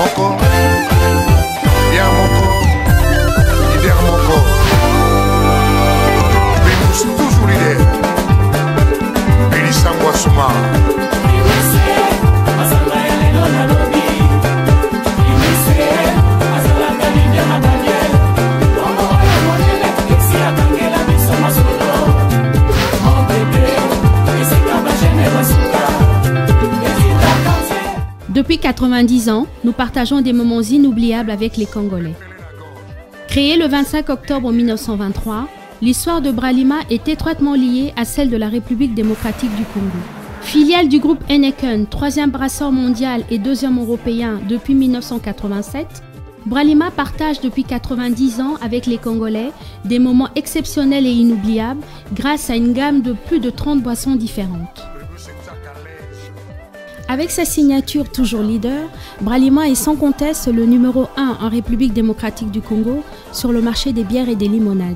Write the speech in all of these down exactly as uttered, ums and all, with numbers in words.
moko, bien moko, leader moko. Primus toujours leader. Billy Sangwa Souma. Depuis quatre-vingt-dix ans, nous partageons des moments inoubliables avec les Congolais. Créée le vingt-cinq octobre mille neuf cent vingt-trois, l'histoire de Bralima est étroitement liée à celle de la République démocratique du Congo. Filiale du groupe Heineken, troisième brasseur mondial et deuxième européen depuis mille neuf cent quatre-vingt-sept, Bralima partage depuis quatre-vingt-dix ans avec les Congolais des moments exceptionnels et inoubliables grâce à une gamme de plus de trente boissons différentes. Avec sa signature toujours leader, Bralima est sans conteste le numéro un en République démocratique du Congo sur le marché des bières et des limonades.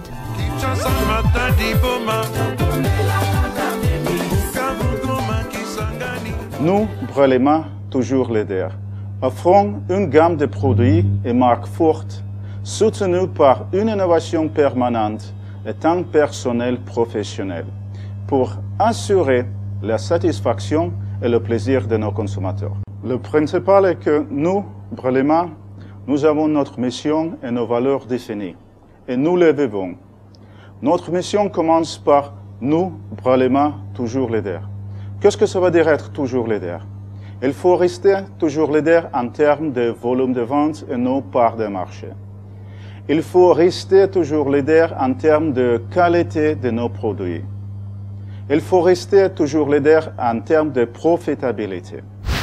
Nous, Bralima, toujours leader, offrons une gamme de produits et marques fortes, soutenues par une innovation permanente et un personnel professionnel, pour assurer la satisfaction et le plaisir de nos consommateurs. Le principal est que nous, Bralima, nous avons notre mission et nos valeurs définies, et nous les vivons. Notre mission commence par nous, Bralima, toujours leader. Qu'est-ce que ça veut dire être toujours leader? Il faut rester toujours leader en termes de volume de vente et non part de marché. Il faut rester toujours leader en termes de qualité de nos produits. Il faut rester toujours leader en termes de profitabilité.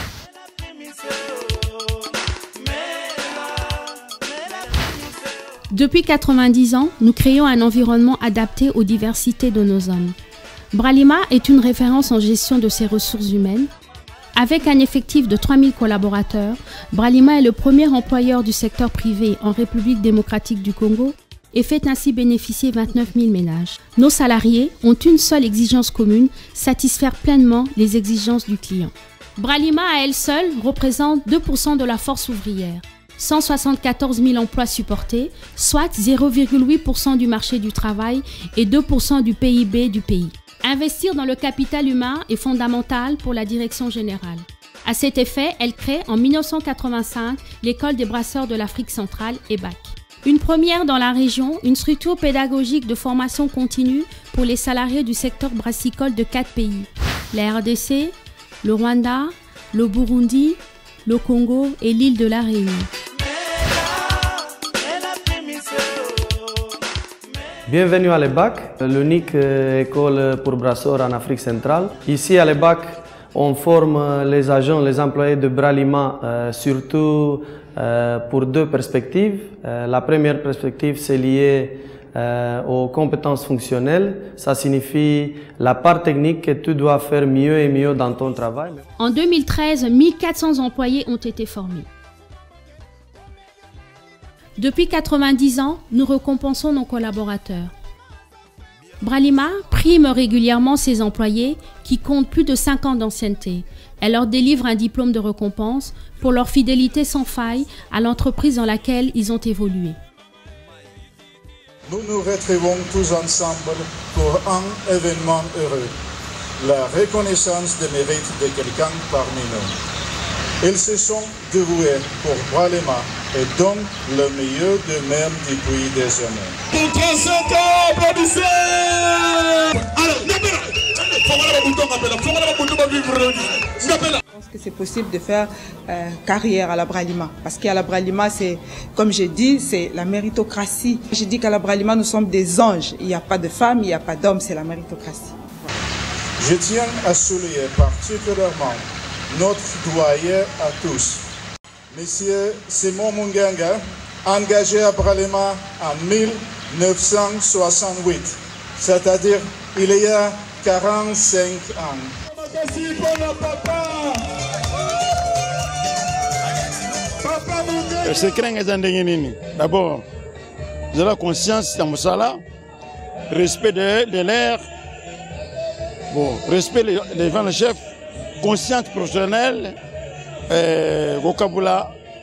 Depuis quatre-vingt-dix ans, nous créons un environnement adapté aux diversités de nos hommes. Bralima est une référence en gestion de ses ressources humaines. Avec un effectif de trois mille collaborateurs, Bralima est le premier employeur du secteur privé en République démocratique du Congo et fait ainsi bénéficier vingt-neuf mille ménages. Nos salariés ont une seule exigence commune, satisfaire pleinement les exigences du client. Bralima à elle seule représente deux pour cent de la force ouvrière, cent soixante-quatorze mille emplois supportés, soit zéro virgule huit pour cent du marché du travail et deux pour cent du P I B du pays. Investir dans le capital humain est fondamental pour la direction générale. À cet effet, elle crée en mille neuf cent quatre-vingt-cinq l'école des brasseurs de l'Afrique centrale, E B A C. Une première dans la région, une structure pédagogique de formation continue pour les salariés du secteur brassicole de quatre pays, la R D C, le Rwanda, le Burundi, le Congo et l'île de la Réunion. Bienvenue à l'E B A C, l'unique école pour brasseurs en Afrique centrale. Ici à l'E B A C, on forme les agents, les employés de Bralima, euh, surtout euh, pour deux perspectives. Euh, la première perspective, c'est lié euh, aux compétences fonctionnelles. Ça signifie la part technique que tu dois faire mieux et mieux dans ton travail. En deux mille treize, mille quatre cents employés ont été formés. Depuis quatre-vingt-dix ans, nous récompensons nos collaborateurs. Bralima prime régulièrement ses employés qui comptent plus de cinq ans d'ancienneté. Elle leur délivre un diplôme de récompense pour leur fidélité sans faille à l'entreprise dans laquelle ils ont évolué. Nous nous retrouvons tous ensemble pour un événement heureux, la reconnaissance des mérites de quelqu'un parmi nous. Ils se sont dévoués pour Bralima et donnent le meilleur d'eux-mêmes depuis des années. Pour trente-cinq ans, applaudissez! Alors, je pense que c'est possible de faire euh, carrière à la Bralima. Parce qu'à la Bralima, c'est, comme j'ai dit, c'est la méritocratie. Je dis qu'à la Bralima, nous sommes des anges. Il n'y a pas de femmes, il n'y a pas d'hommes, c'est la méritocratie. Je tiens à souligner particulièrement notre doyen à tous, Monsieur Simon Munganga, engagé à Bralima en mille neuf cent soixante-huit, c'est-à-dire il y a quarante-cinq ans. Le secret est d'abord de la conscience de Moussala, respect de, de l'air, bon, respect devant le chef, conscience professionnelle, vocabulaire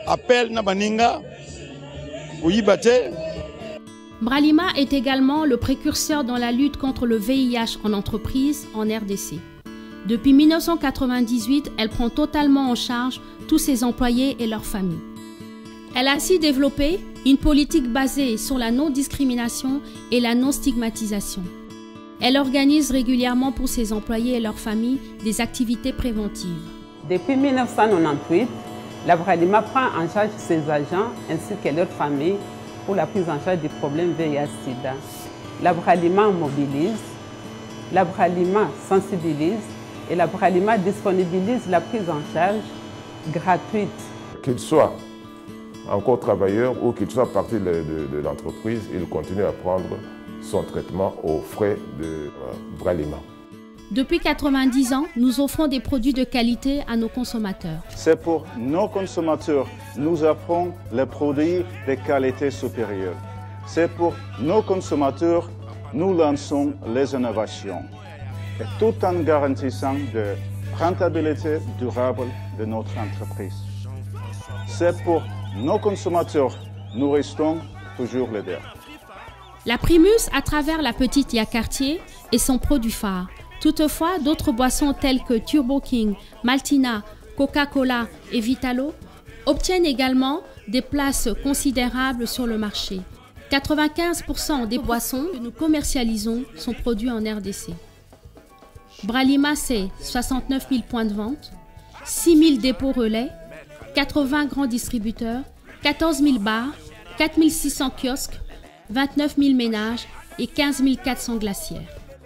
appel na baninga oyibate. Bralima est également le précurseur dans la lutte contre le V I H en entreprise en R D C. Depuis mille neuf cent quatre-vingt-dix-huit, elle prend totalement en charge tous ses employés et leurs familles. Elle a ainsi développé une politique basée sur la non-discrimination et la non-stigmatisation. Elle organise régulièrement pour ses employés et leurs familles des activités préventives. Depuis mille neuf cent quatre-vingt-dix-huit, la Bralima prend en charge ses agents ainsi que leurs familles pour la prise en charge du problème V I H sida. La Bralima mobilise, la Bralima sensibilise et la Bralima disponibilise la prise en charge gratuite. Qu'il soit encore travailleur ou qu'il soit parti de, de, de l'entreprise, il continue à prendre son traitement aux frais de euh, Bralima. Depuis quatre-vingt-dix ans, nous offrons des produits de qualité à nos consommateurs. C'est pour nos consommateurs, nous offrons les produits de qualité supérieure. C'est pour nos consommateurs, nous lançons les innovations. Et tout en garantissant de rentabilité durable de notre entreprise. C'est pour nos consommateurs, nous restons toujours leaders. La Primus, à travers la petite Yacartier, est son produit phare. Toutefois, d'autres boissons telles que Turbo King, Maltina, Coca-Cola et Vitalo obtiennent également des places considérables sur le marché. quatre-vingt-quinze pour cent des boissons que nous commercialisons sont produits en R D C. Bralima, c'est soixante-neuf mille points de vente, six mille dépôts relais, quatre-vingts grands distributeurs, quatorze mille bars, quatre mille six cents kiosques, vingt-neuf mille ménages et quinze mille quatre cents glacières.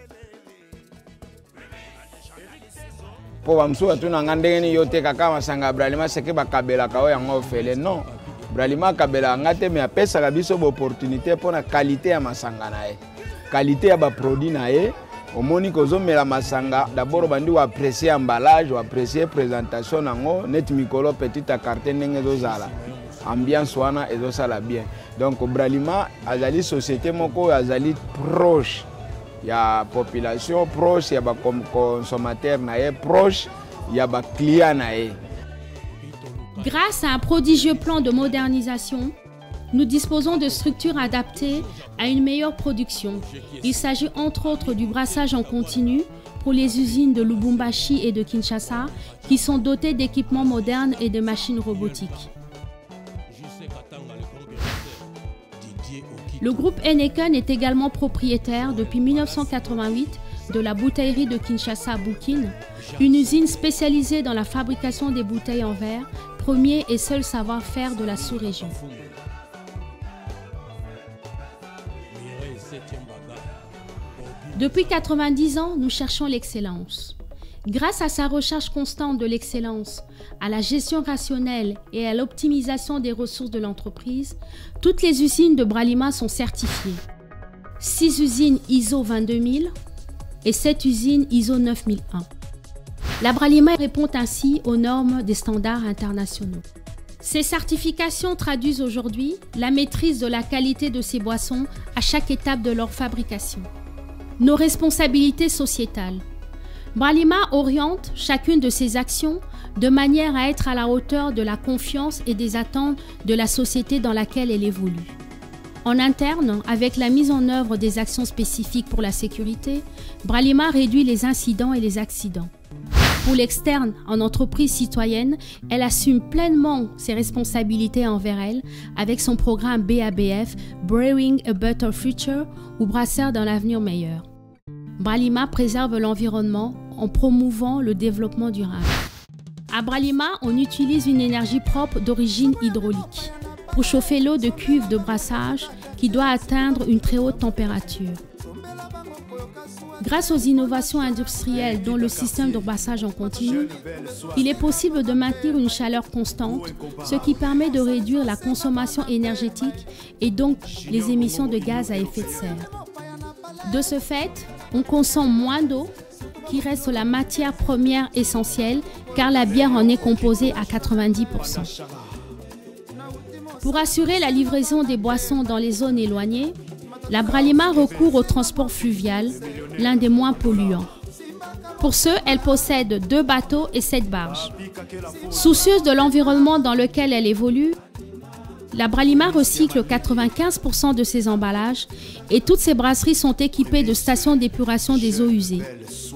Po bamsuka tuna ngandenge ni yote kaka masanga Bralima seke bakabela kawo yango fele non Bralima kabela ngate me apesa ka biso opportunité pona qualité ya masanga na ye qualité ya ba produit na ye omoni kozo mela masanga d'abord bandi wa apprécier emballage wa apprécier présentation nango net mikolo petite carte ndenge zozala ambiance wana ezo sala bien donc Bralima azali société moko azali proche. Il y a la population proche, il y a les consommateurs proches, il y a les clients. Grâce à un prodigieux plan de modernisation, nous disposons de structures adaptées à une meilleure production. Il s'agit entre autres du brassage en continu pour les usines de Lubumbashi et de Kinshasa qui sont dotées d'équipements modernes et de machines robotiques. Le groupe Heineken est également propriétaire depuis mille neuf cent quatre-vingt-huit de la bouteillerie de Kinshasa Boukine, une usine spécialisée dans la fabrication des bouteilles en verre, premier et seul savoir-faire de la sous-région. Depuis quatre-vingt-dix ans, nous cherchons l'excellence. Grâce à sa recherche constante de l'excellence, à la gestion rationnelle et à l'optimisation des ressources de l'entreprise, toutes les usines de Bralima sont certifiées. six usines I S O vingt-deux mille et sept usines I S O neuf mille un. La Bralima répond ainsi aux normes des standards internationaux. Ces certifications traduisent aujourd'hui la maîtrise de la qualité de ces boissons à chaque étape de leur fabrication. Nos responsabilités sociétales. Bralima oriente chacune de ses actions de manière à être à la hauteur de la confiance et des attentes de la société dans laquelle elle évolue. En interne, avec la mise en œuvre des actions spécifiques pour la sécurité, Bralima réduit les incidents et les accidents. Pour l'externe, en entreprise citoyenne, elle assume pleinement ses responsabilités envers elle avec son programme B A B F, Brewing a Better Future, ou Brasseur d'un avenir meilleur. Bralima préserve l'environnement en promouvant le développement durable. À Bralima, on utilise une énergie propre d'origine hydraulique pour chauffer l'eau de cuve de brassage qui doit atteindre une très haute température. Grâce aux innovations industrielles dont le système de brassage en continu, il est possible de maintenir une chaleur constante, ce qui permet de réduire la consommation énergétique et donc les émissions de gaz à effet de serre. De ce fait, on consomme moins d'eau, qui reste la matière première essentielle, car la bière en est composée à quatre-vingt-dix pour cent. Pour assurer la livraison des boissons dans les zones éloignées, la Bralima recourt au transport fluvial, l'un des moins polluants. Pour ce, elle possède deux bateaux et sept barges. Soucieuse de l'environnement dans lequel elle évolue, la Bralima recycle quatre-vingt-quinze pour cent de ses emballages et toutes ses brasseries sont équipées de stations d'épuration des eaux usées.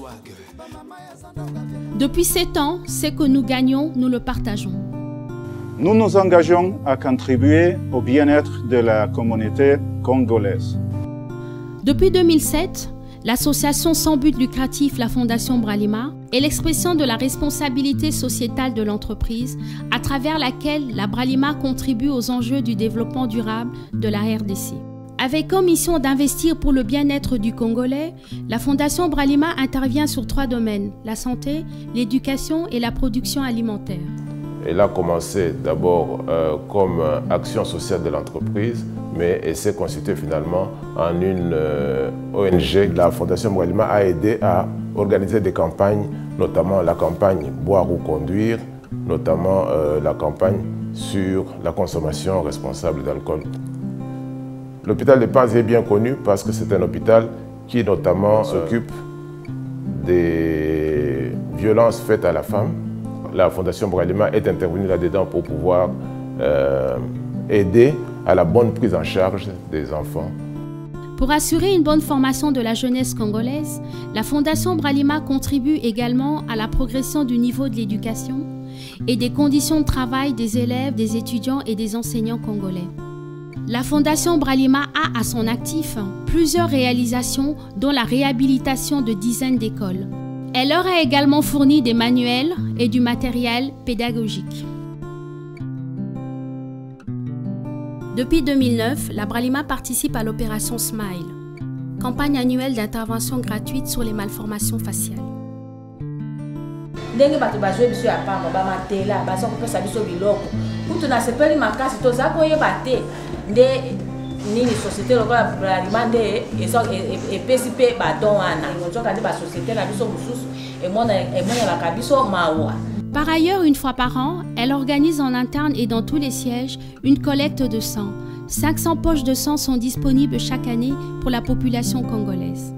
Depuis sept ans, ce que nous gagnons, nous le partageons. Nous nous engageons à contribuer au bien-être de la communauté congolaise. Depuis deux mille sept, l'association sans but lucratif La Fondation Bralima est l'expression de la responsabilité sociétale de l'entreprise à travers laquelle la Bralima contribue aux enjeux du développement durable de la R D C. Avec comme mission d'investir pour le bien-être du Congolais, la Fondation Bralima intervient sur trois domaines, la santé, l'éducation et la production alimentaire. Elle a commencé d'abord euh, comme action sociale de l'entreprise, mais elle s'est constituée finalement en une euh, O N G. La Fondation Bralima a aidé à organiser des campagnes, notamment la campagne Boire ou Conduire, notamment euh, la campagne sur la consommation responsable d'alcool. L'hôpital de Panzi est bien connu parce que c'est un hôpital qui notamment s'occupe des violences faites à la femme. La Fondation Bralima est intervenue là-dedans pour pouvoir euh, aider à la bonne prise en charge des enfants. Pour assurer une bonne formation de la jeunesse congolaise, la Fondation Bralima contribue également à la progression du niveau de l'éducation et des conditions de travail des élèves, des étudiants et des enseignants congolais. La Fondation Bralima a à son actif plusieurs réalisations, dont la réhabilitation de dizaines d'écoles. Elle leur a également fourni des manuels et du matériel pédagogique. Depuis deux mille neuf, la Bralima participe à l'opération Smile, campagne annuelle d'intervention gratuite sur les malformations faciales. Ndenge bato bazwe biso ya pamba ba matela baza kopesa biso biloko kutu na sepeli makasi toza koyeba te nde nini société lokola Bralima nde epesi pe badon wana nzoka nde ba société na biso mosusu emona emonelaka biso mawa. Par ailleurs, une fois par an, elle organise en interne et dans tous les sièges une collecte de sang. cinq cents poches de sang sont disponibles chaque année pour la population congolaise.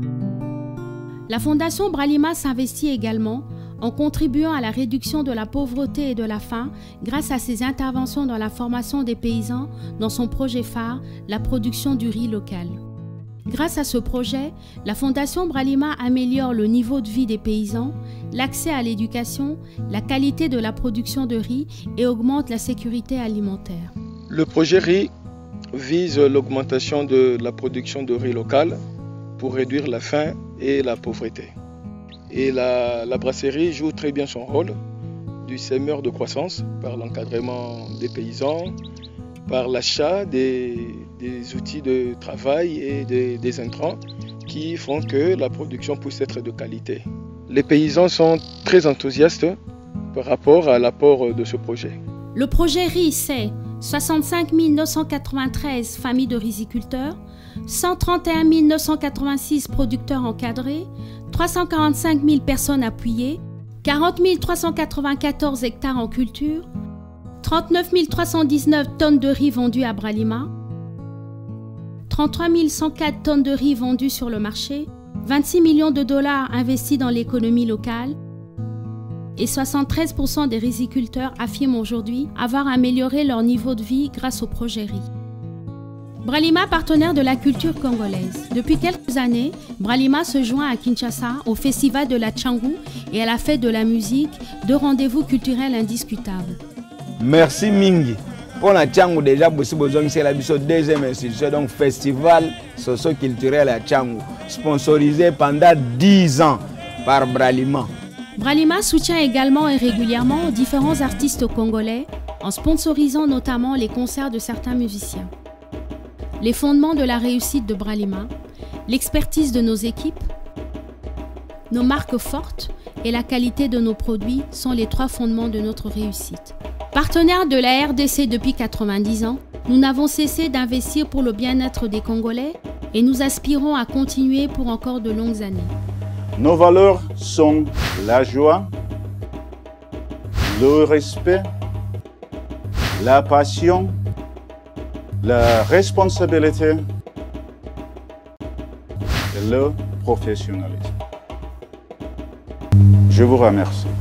La Fondation Bralima s'investit également en contribuant à la réduction de la pauvreté et de la faim grâce à ses interventions dans la formation des paysans dans son projet phare, la production du riz local. Grâce à ce projet, la Fondation Bralima améliore le niveau de vie des paysans, l'accès à l'éducation, la qualité de la production de riz et augmente la sécurité alimentaire. Le projet riz vise l'augmentation de la production de riz local pour réduire la faim et la pauvreté. Et la, la brasserie joue très bien son rôle du semeur de croissance par l'encadrement des paysans, par l'achat des, des outils de travail et des, des intrants qui font que la production puisse être de qualité. Les paysans sont très enthousiastes par rapport à l'apport de ce projet. Le projet riz, c'est soixante-cinq mille neuf cent quatre-vingt-treize familles de riziculteurs, cent trente et un mille neuf cent quatre-vingt-six producteurs encadrés, trois cent quarante-cinq mille personnes appuyées, quarante mille trois cent quatre-vingt-quatorze hectares en culture, trente-neuf mille trois cent dix-neuf tonnes de riz vendues à Bralima, trente-trois mille cent quatre tonnes de riz vendues sur le marché, vingt-six millions de dollars investis dans l'économie locale et soixante-treize pour cent des riziculteurs affirment aujourd'hui avoir amélioré leur niveau de vie grâce au projet riz. Bralima, partenaire de la culture congolaise. Depuis quelques années, Bralima se joint à Kinshasa au festival de la Tchangou et à la fête de la musique, deux rendez-vous culturels indiscutables. Merci Mingi. Pour la Tchangou, déjà, c'est la deuxième institution, donc festival socio-culturel à Tchangou, sponsorisé pendant dix ans par Bralima. Bralima soutient également et régulièrement différents artistes congolais en sponsorisant notamment les concerts de certains musiciens. Les fondements de la réussite de Bralima, l'expertise de nos équipes, nos marques fortes et la qualité de nos produits sont les trois fondements de notre réussite. Partenaire de la R D C depuis quatre-vingt-dix ans, nous n'avons cessé d'investir pour le bien-être des Congolais et nous aspirons à continuer pour encore de longues années. Nos valeurs sont la joie, le respect, la passion, la responsabilité et le professionnalisme. Je vous remercie.